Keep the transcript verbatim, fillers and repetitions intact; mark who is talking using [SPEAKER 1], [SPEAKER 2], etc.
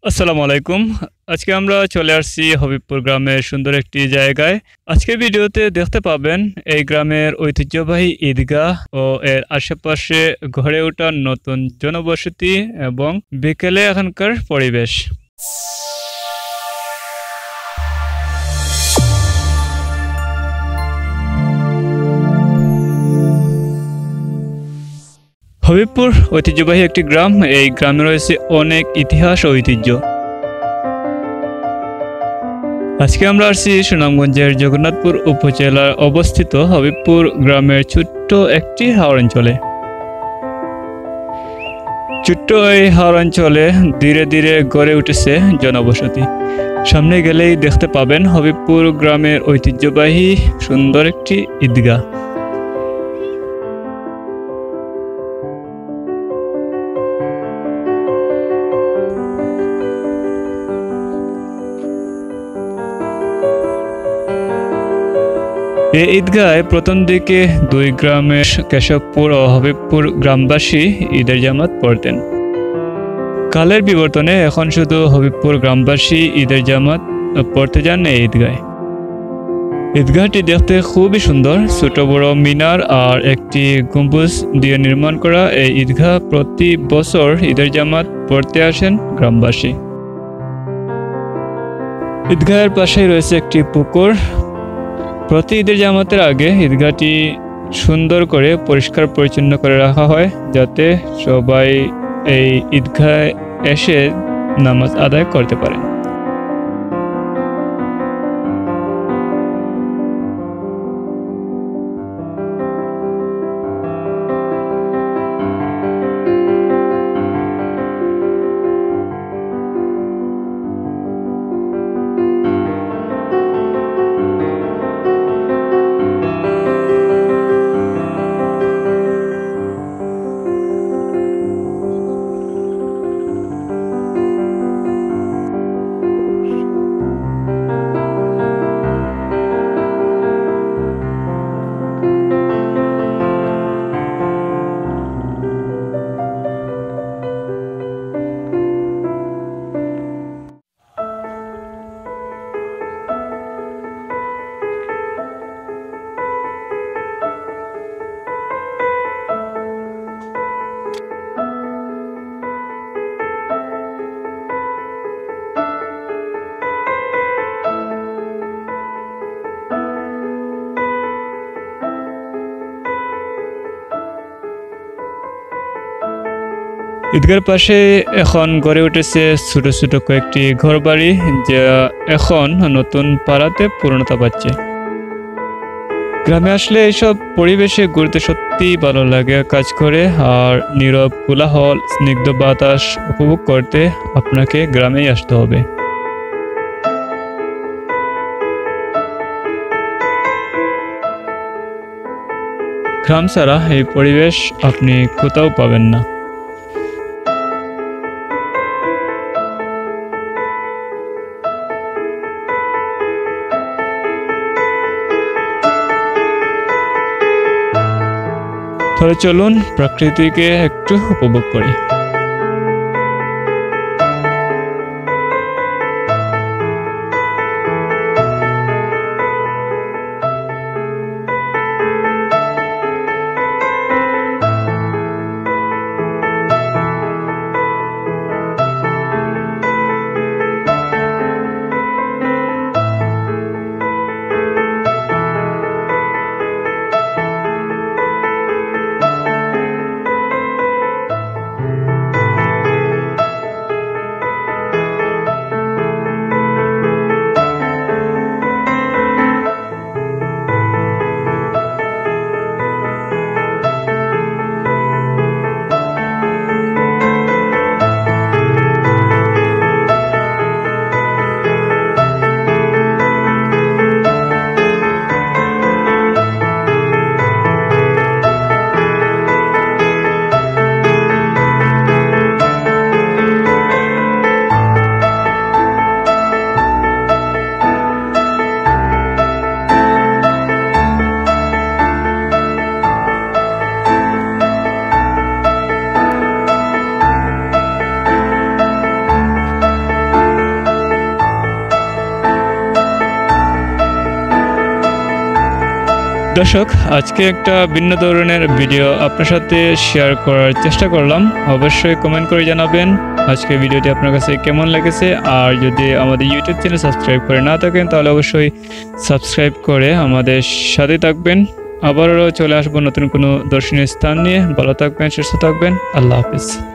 [SPEAKER 1] আসসালামু আলাইকুম। আজকে আমরা চলে আসছি হবিবপুর গ্রামের সুন্দর একটি জায়গায়। আজকের ভিডিওতে দেখতে পাবেন এই গ্রামের ঐতিহ্যবাহী ঈদগাহ ও এর আশেপাশে গড়ে ওঠা নতুন জনবসতি এবং বিকেলে এখানকার পরিবেশ। হবিবপুর ঐতিহ্যবাহী একটি গ্রাম। এই গ্রামে রয়েছে অনেক ইতিহাস ও ঐতিহ্য। আজকে আমরা আসছি সুনামগঞ্জের জগন্নাথপুর উপজেলার অবস্থিত হবিবপুর গ্রামের ছোট্ট একটি হাওর অঞ্চলে। ছোট্ট এই হাওর অঞ্চলে ধীরে ধীরে গড়ে উঠেছে জনবসতি। সামনে গেলেই দেখতে পাবেন হবিবপুর গ্রামের ঐতিহ্যবাহী সুন্দর একটি ঈদগাহ। এই ঈদগাহে প্রথম দিকে দুই গ্রামের কেশবপুর ও হবিবপুর গ্রামবাসী ঈদের জামাত পড়তেন। কালের বিবর্তনে এখন শুধু হবিবপুর গ্রামবাসী ঈদের জামাত পড়তে যান এই ঈদগাহে। ঈদগাহটি দেখতে খুবই সুন্দর। ছোট বড় মিনার আর একটি গম্বুজ দিয়ে নির্মাণ করা এই ঈদগাহ প্রতি বছর ঈদের জামাত পড়তে আসেন গ্রামবাসী। ঈদগাহের পাশেই রয়েছে একটি পুকুর। প্রতি ঈদের জামাতের আগে ঈদগাহটি সুন্দর করে পরিষ্কার পরিচ্ছন্ন করে রাখা হয়, যাতে সবাই এই ঈদগাহে এসে নামাজ আদায় করতে পারে। ঈদগাহের পাশে এখন গড়ে উঠেছে ছোট ছোট কয়েকটি ঘরবাড়ি, যা এখন নতুন পাড়াতে পূর্ণতা পাচ্ছে। গ্রামে আসলে এইসব পরিবেশে ঘুরতে সত্যি ভালো লাগে কাজ করে, আর নীরব কোলাহল স্নিগ্ধ বাতাস উপভোগ করতে আপনাকে গ্রামেই আসতে হবে। গ্রাম ছাড়া এই পরিবেশ আপনি কোথাও পাবেন না। তাহলে চলুন প্রকৃতিকে একটু উপভোগ করি। দর্শক, আজকে একটা ভিন্ন ধরনের ভিডিও আপনার সাথে শেয়ার করার চেষ্টা করলাম। অবশ্যই কমেন্ট করে জানাবেন আজকে ভিডিওটি আপনার কাছে কেমন লেগেছে। আর যদি আমাদের ইউটিউব চ্যানেল সাবস্ক্রাইব করে না থাকেন তাহলে অবশ্যই সাবস্ক্রাইব করে আমাদের সাথে থাকবেন। আবারও চলে আসবো নতুন কোনো দর্শনীয় স্থান নিয়ে। ভালো থাকবেন, সুস্থ থাকবেন। আল্লাহ হাফিজ।